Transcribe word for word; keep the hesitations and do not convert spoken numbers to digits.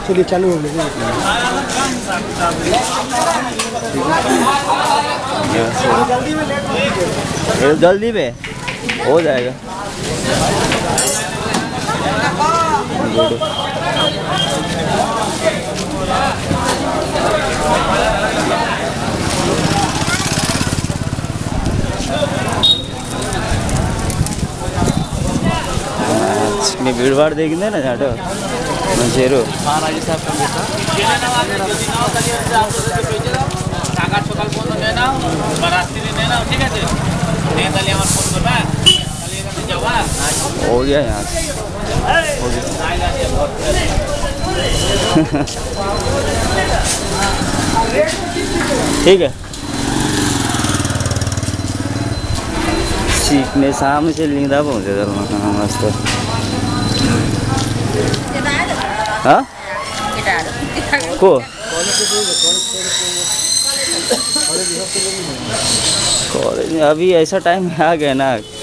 चलिए चालू हो गया। जल्दी में हो जाएगा। मैं भीड़ भाड़ देखने ना जाटो मंचेरो हो गया यहाँ से ठीक है। सीखने सामने से लिंदा पहुँचे मस्त। हाँ को कॉलेज में अभी ऐसा टाइम आ गया ना